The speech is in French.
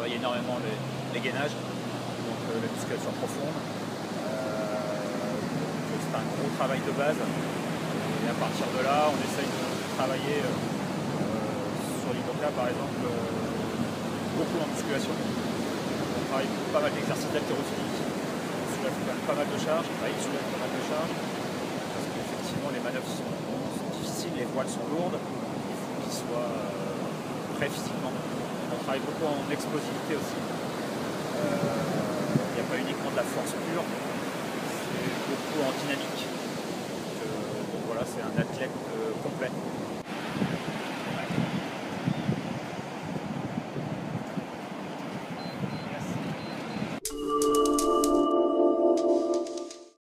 travaille énormément les gainages, donc la musculation profonde. C'est un gros travail de base. Et à partir de là, on essaye de travailler sur l'IVOCA par exemple, beaucoup en musculation. On travaille pas mal d'exercices d'haltérophilie. On soulève quand même pas mal de charges, il soulève pas mal de charges. Parce qu'effectivement les manœuvres sont difficiles, les voiles sont lourdes, il faut qu'ils soient prêts physiquement. On travaille beaucoup en explosivité aussi. Il n'y a pas uniquement de la force pure, c'est beaucoup en dynamique. Donc voilà, c'est un athlète complet.